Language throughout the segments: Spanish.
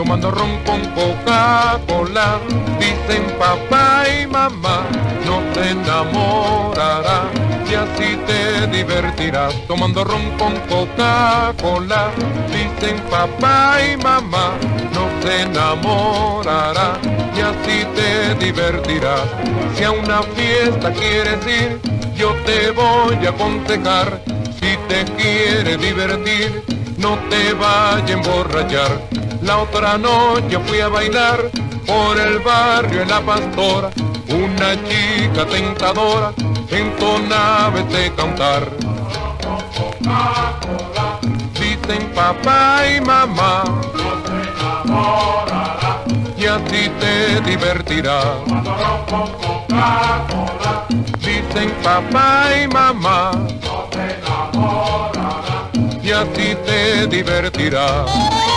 tomando ron con Coca-Cola. Dicen papá y mamá, no te enamorarás y así te divertirás. Tomando ron con Coca-Cola. Dicen papá y mamá, no te enamorarás y así te divertirás. Si a una fiesta quieres ir, yo te voy a aconsejar. Si te quieres divertir, no te vayas a emborrachar. La otra noche fui a bailar por el barrio en La Pastora. Una chica tentadora entonaba este cantar. Dicen papá y mamá, no te enamorarás y así te divertirás. Dicen papá y mamá, no te enamorarás y así te divertirás.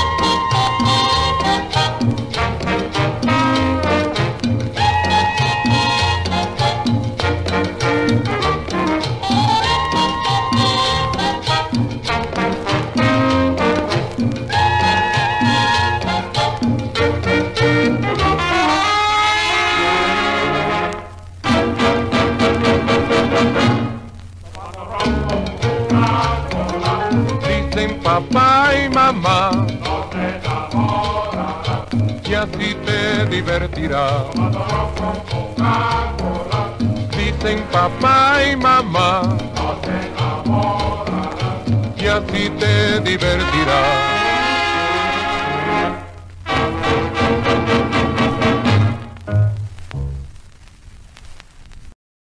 Dicen papá y mamá, no te enamorarás y así te divertirás. Dicen papá y mamá, no te enamorarás y así te divertirás.